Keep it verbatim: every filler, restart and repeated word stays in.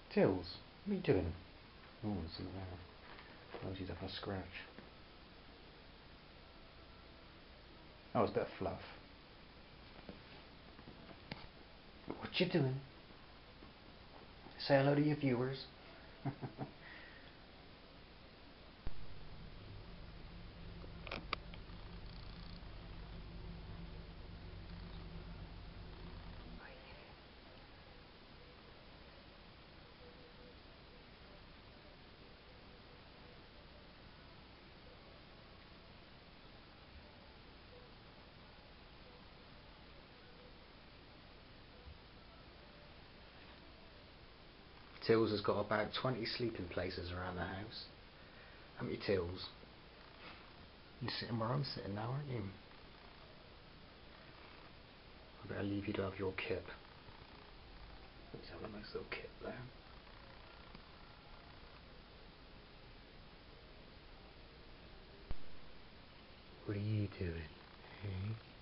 Tills, what are you doing? Oh, it's in there. Oh, she's having a scratch. Oh, it's a bit of fluff. What you doing? Say hello to your viewers. Tills has got about twenty sleeping places around the house. Haven't you, Tills? You're sitting where I'm sitting now, aren't you? I better leave you to have your kip. He's having a nice little kip there. What are you doing? Hey?